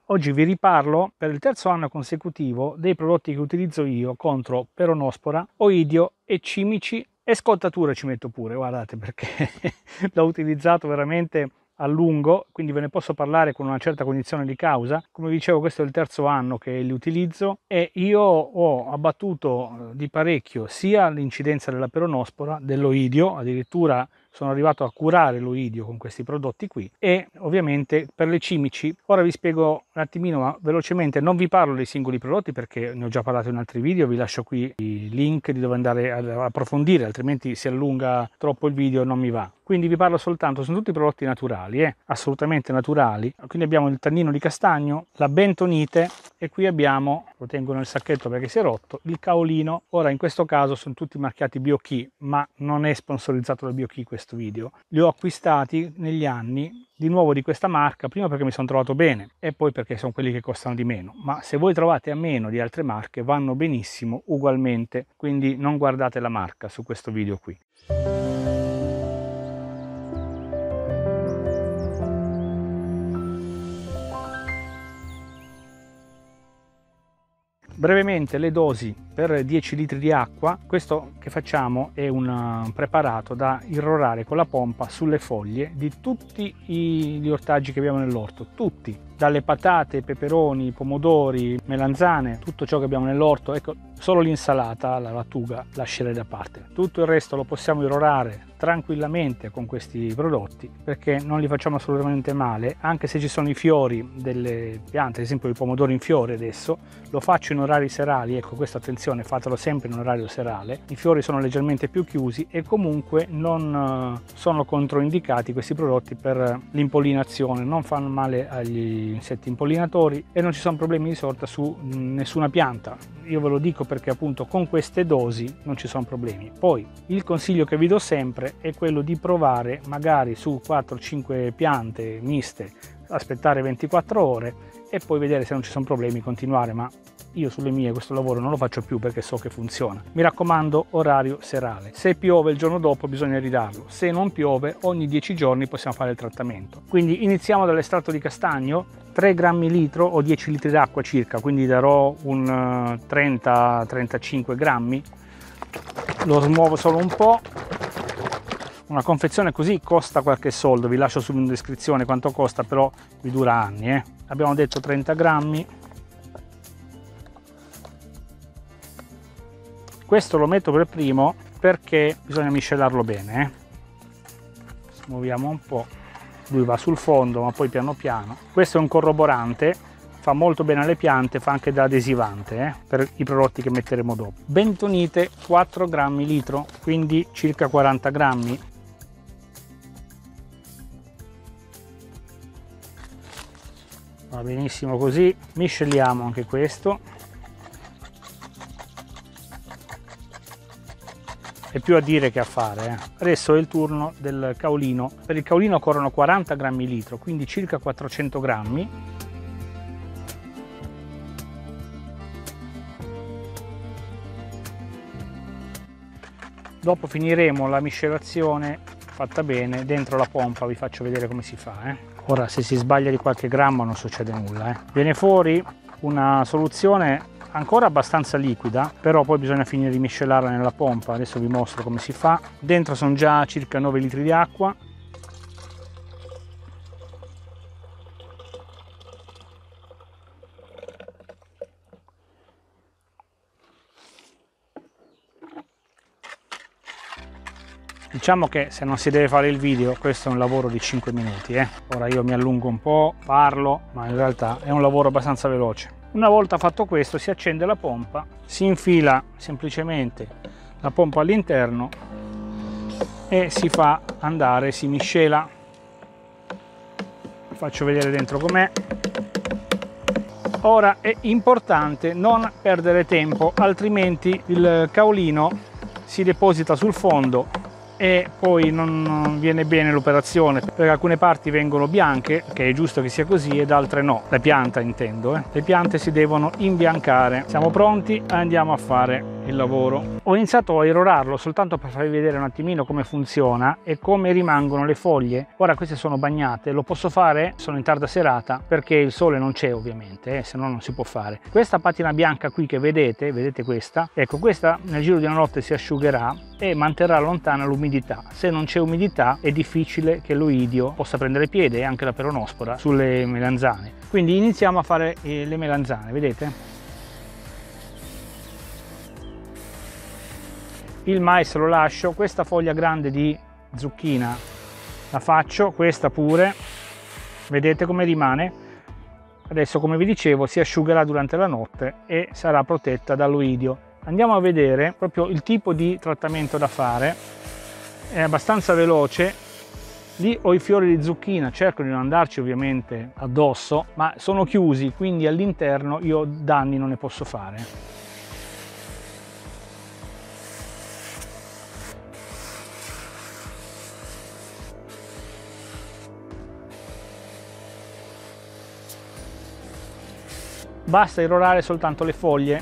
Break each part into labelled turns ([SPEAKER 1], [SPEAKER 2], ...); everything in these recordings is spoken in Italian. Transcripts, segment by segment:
[SPEAKER 1] Oggi vi riparlo per il terzo anno consecutivo dei prodotti che utilizzo io contro peronospora, oidio e cimici e scottature ci metto pure, guardate, perché l'ho utilizzato veramente a lungo, quindi ve ne posso parlare con una certa cognizione di causa. Come dicevo, questo è il terzo anno che li utilizzo e io ho abbattuto di parecchio sia l'incidenza della peronospora, dell'oidio, addirittura sono arrivato a curare l'oidio con questi prodotti qui, e ovviamente per le cimici. Ora vi spiego un attimino, ma velocemente, non vi parlo dei singoli prodotti perché ne ho già parlato in altri video, vi lascio qui i link di dove andare ad approfondire, altrimenti si allunga troppo il video e non mi va. Quindi vi parlo soltanto, sono tutti prodotti naturali, assolutamente naturali. Quindi abbiamo il tannino di castagno, la bentonite e qui abbiamo, lo tengo nel sacchetto perché si è rotto, il caolino. Ora in questo caso sono tutti marchiati BioKey, ma non è sponsorizzato da BioKey questo video. Li ho acquistati negli anni di nuovo di questa marca, prima perché mi sono trovato bene e poi perché sono quelli che costano di meno, ma se voi trovate a meno di altre marche vanno benissimo ugualmente, quindi non guardate la marca su questo video qui. Brevemente le dosi per 10 litri di acqua. Questo che facciamo è un preparato da irrorare con la pompa sulle foglie di tutti gli ortaggi che abbiamo nell'orto, tutti, dalle patate, peperoni, pomodori, melanzane, tutto ciò che abbiamo nell'orto. Ecco, solo l'insalata, la lattuga, lascerei da parte. Tutto il resto lo possiamo irrorare tranquillamente con questi prodotti perché non li facciamo assolutamente male, anche se ci sono i fiori delle piante, ad esempio il pomodoro in fiore adesso, lo faccio in orari serali, ecco, questo attenzione, fatelo sempre in orario serale. I fiori sono leggermente più chiusi e comunque non sono controindicati questi prodotti per l'impollinazione, non fanno male agli insetti impollinatori e non ci sono problemi di sorta su nessuna pianta. Io ve lo dico perché appunto con queste dosi non ci sono problemi. Poi il consiglio che vi do sempre è quello di provare magari su 4-5 piante miste, aspettare 24 ore e poi vedere se non ci sono problemi, continuare, ma io sulle mie questo lavoro non lo faccio più perché so che funziona. Mi raccomando, orario serale. Se piove il giorno dopo bisogna ridarlo, se non piove ogni 10 giorni possiamo fare il trattamento. Quindi iniziamo dall'estratto di castagno, 3 grammi litro o 10 litri d'acqua circa, quindi darò un 30-35 grammi. Lo smuovo solo un po'. Una confezione così costa qualche soldo, vi lascio subito in descrizione quanto costa, però vi dura anni. Abbiamo detto 30 grammi. Questo lo metto per primo perché bisogna miscelarlo bene. Muoviamo un po', lui va sul fondo ma poi piano piano. Questo è un corroborante, fa molto bene alle piante, fa anche da adesivante per i prodotti che metteremo dopo. Bentonite 4 grammi litro, quindi circa 40 grammi. Va benissimo così, misceliamo anche questo. È più a dire che a fare. Adesso è il turno del caolino. Per il caolino corrono 40 grammi litro, quindi circa 400 grammi. Dopo finiremo la miscelazione fatta bene dentro la pompa, vi faccio vedere come si fa. Ora se si sbaglia di qualche grammo non succede nulla. Viene fuori una soluzione ancora abbastanza liquida, però poi bisogna finire di miscelarla nella pompa. Adesso vi mostro come si fa. Dentro sono già circa 9 litri di acqua. Diciamo che se non si deve fare il video, questo è un lavoro di 5 minuti. Ora io mi allungo un po', parlo, ma in realtà è un lavoro abbastanza veloce. Una volta fatto questo si accende la pompa, si infila semplicemente la pompa all'interno e si fa andare, si miscela. Vi faccio vedere dentro com'è. Ora è importante non perdere tempo, altrimenti il caolino si deposita sul fondo e poi non viene bene l'operazione, perché alcune parti vengono bianche, che è giusto che sia così, ed altre no. La pianta intendo, Le piante si devono imbiancare. Siamo pronti, andiamo a fare il lavoro. Ho iniziato a irrorarlo soltanto per farvi vedere un attimino come funziona e come rimangono le foglie. Ora queste sono bagnate, lo posso fare, sono in tarda serata perché il sole non c'è ovviamente, se no non si può fare. Questa patina bianca qui che vedete questa, ecco, questa nel giro di una notte si asciugherà e manterrà lontana l'umidità. Se non c'è umidità è difficile che l'oidio possa prendere piede, e anche la peronospora, sulle melanzane. Quindi iniziamo a fare le melanzane, vedete? Il mais lo lascio, questa foglia grande di zucchina la faccio, questa pure, vedete come rimane? Adesso, come vi dicevo, si asciugherà durante la notte e sarà protetta dall'oidio. Andiamo a vedere proprio il tipo di trattamento da fare, è abbastanza veloce. Lì ho i fiori di zucchina, cerco di non andarci ovviamente addosso, ma sono chiusi, quindi all'interno io danni non ne posso fare. Basta irrorare soltanto le foglie.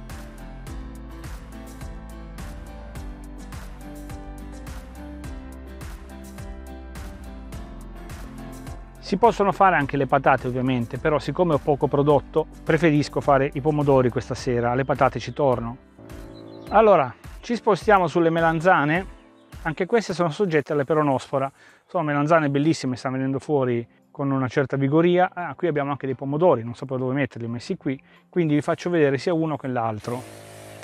[SPEAKER 1] Si possono fare anche le patate ovviamente, però siccome ho poco prodotto preferisco fare i pomodori questa sera, alle patate ci torno. Allora, ci spostiamo sulle melanzane, anche queste sono soggette alle peronospora, sono melanzane bellissime, stanno venendo fuori con una certa vigoria. Qui abbiamo anche dei pomodori, non sapevo dove metterli, ho messi qui, quindi vi faccio vedere sia uno che l'altro.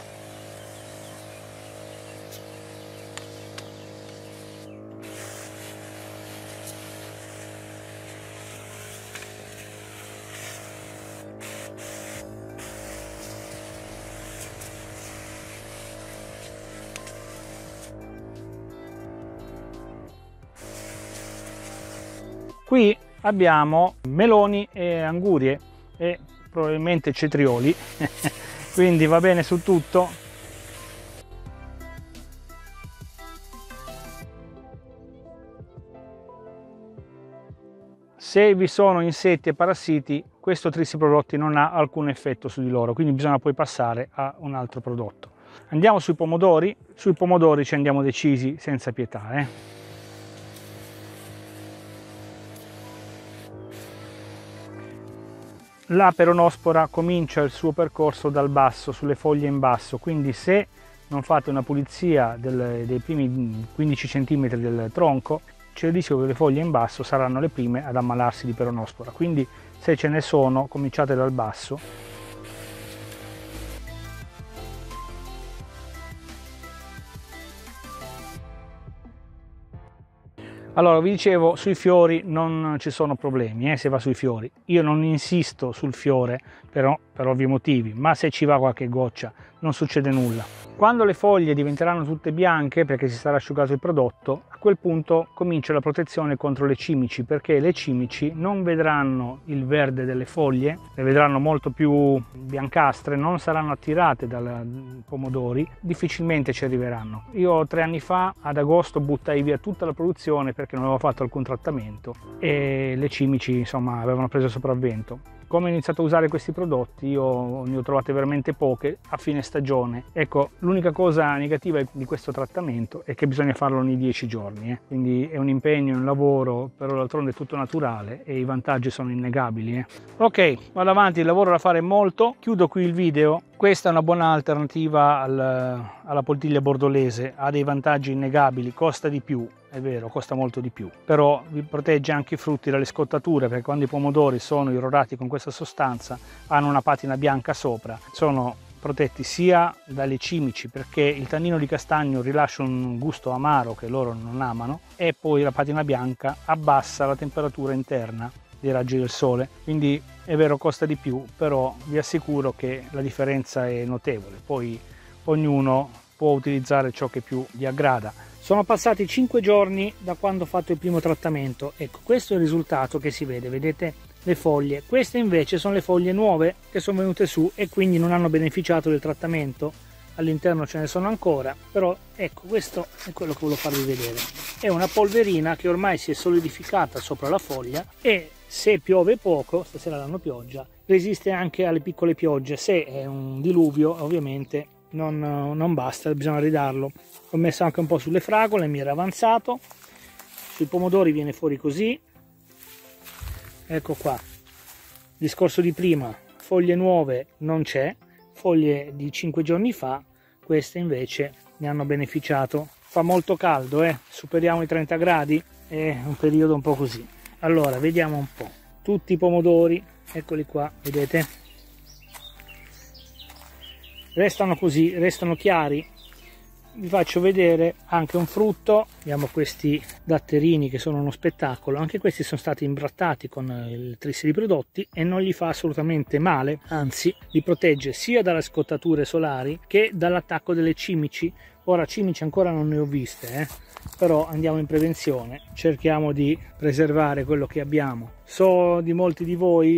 [SPEAKER 1] Qui abbiamo meloni e angurie e probabilmente cetrioli, quindi va bene su tutto. Se vi sono insetti e parassiti, questo Trissi Prodotti non ha alcun effetto su di loro, quindi bisogna poi passare a un altro prodotto. Andiamo sui pomodori ci andiamo decisi senza pietà. La peronospora comincia il suo percorso dal basso, sulle foglie in basso, quindi se non fate una pulizia dei primi 15 cm del tronco, c'è il rischio che le foglie in basso saranno le prime ad ammalarsi di peronospora. Quindi se ce ne sono, cominciate dal basso. Allora, vi dicevo, sui fiori non ci sono problemi, se va sui fiori. Io non insisto sul fiore, però per ovvi motivi, ma se ci va qualche goccia non succede nulla. Quando le foglie diventeranno tutte bianche, perché si sarà asciugato il prodotto, a quel punto comincia la protezione contro le cimici, perché le cimici non vedranno il verde delle foglie, le vedranno molto più biancastre, non saranno attirate dai pomodori, difficilmente ci arriveranno. Io 3 anni fa, ad agosto, buttai via tutta la produzione perché non avevo fatto alcun trattamento e le cimici, insomma, avevano preso sopravvento. Come ho iniziato a usare questi prodotti, io ne ho trovate veramente poche a fine stagione. Ecco, l'unica cosa negativa di questo trattamento è che bisogna farlo ogni 10 giorni, quindi è un impegno, un lavoro, però d'altronde è tutto naturale e i vantaggi sono innegabili. Ok, vado avanti, il lavoro da fare è molto, chiudo qui il video. Questa è una buona alternativa alla poltiglia bordolese, ha dei vantaggi innegabili, costa di più, è vero, costa molto di più, però vi protegge anche i frutti dalle scottature, perché quando i pomodori sono irrorati con questa sostanza hanno una patina bianca sopra, sono protetti sia dalle cimici, perché il tannino di castagno rilascia un gusto amaro che loro non amano, e poi la patina bianca abbassa la temperatura interna dei raggi del sole, quindi è vero, costa di più, però vi assicuro che la differenza è notevole. Poi ognuno può utilizzare ciò che più gli aggrada. Sono passati 5 giorni da quando ho fatto il primo trattamento. Ecco, questo è il risultato che si vede, vedete le foglie. Queste invece sono le foglie nuove che sono venute su e quindi non hanno beneficiato del trattamento. all'interno ce ne sono ancora, però ecco, questo è quello che volevo farvi vedere. È una polverina che ormai si è solidificata sopra la foglia e se piove poco, stasera danno pioggia, resiste anche alle piccole piogge. Se è un diluvio ovviamente non basta, bisogna ridarlo. Ho messo anche un po' sulle fragole, mi era avanzato. Sui pomodori viene fuori così, ecco qua, discorso di prima, foglie nuove non c'è, foglie di 5 giorni fa, queste invece ne hanno beneficiato. Fa molto caldo, superiamo i 30 gradi, è un periodo un po' così. Allora vediamo un po', tutti i pomodori, eccoli qua, vedete, restano così, restano chiari. Vi faccio vedere anche un frutto. Abbiamo questi datterini che sono uno spettacolo, anche questi sono stati imbrattati con il tris di prodotti e non gli fa assolutamente male, anzi li protegge sia dalle scottature solari che dall'attacco delle cimici. Ora cimici ancora non ne ho viste, però andiamo in prevenzione, cerchiamo di preservare quello che abbiamo. So di molti di voi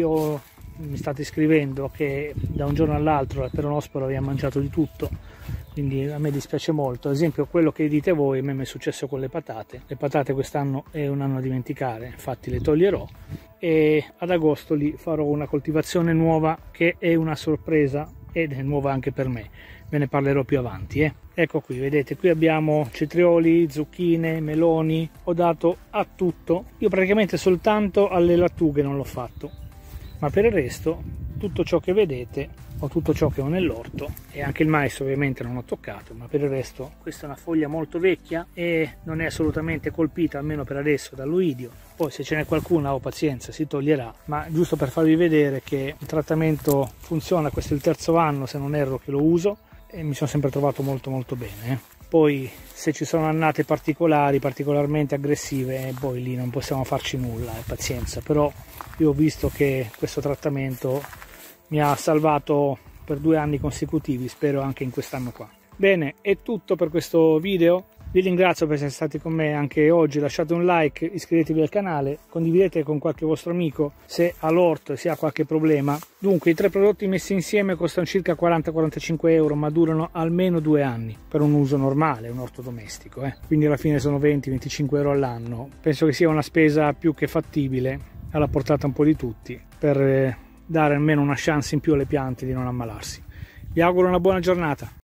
[SPEAKER 1] mi state scrivendo che da un giorno all'altro il peronosporo vi ha mangiato di tutto, quindi a me dispiace molto. Ad esempio quello che dite voi, a me mi è successo con le patate quest'anno è un anno a dimenticare, infatti le toglierò e ad agosto lì farò una coltivazione nuova che è una sorpresa ed è nuova anche per me, ve ne parlerò più avanti. Ecco qui, vedete, qui abbiamo cetrioli, zucchine, meloni, ho dato a tutto. Io praticamente soltanto alle lattughe non l'ho fatto, ma per il resto tutto ciò che vedete o tutto ciò che ho nell'orto, e anche il mais ovviamente non ho toccato, ma per il resto questa è una foglia molto vecchia e non è assolutamente colpita, almeno per adesso, dall'oidio. Poi se ce n'è qualcuna, ho pazienza, si toglierà, ma giusto per farvi vedere che il trattamento funziona. Questo è il terzo anno se non erro che lo uso e mi sono sempre trovato molto bene. Poi se ci sono annate particolarmente aggressive, poi lì non possiamo farci nulla, pazienza. Però io ho visto che questo trattamento mi ha salvato per 2 anni consecutivi, spero anche in quest'anno qua. Bene, è tutto per questo video. Vi ringrazio per essere stati con me anche oggi, lasciate un like, iscrivetevi al canale, condividete con qualche vostro amico se ha l'orto e se ha qualche problema. Dunque i 3 prodotti messi insieme costano circa 40-45 euro, ma durano almeno 2 anni per un uso normale, un orto domestico, quindi alla fine sono 20-25 euro all'anno. Penso che sia una spesa più che fattibile, alla portata un po' di tutti, per dare almeno una chance in più alle piante di non ammalarsi. Vi auguro una buona giornata.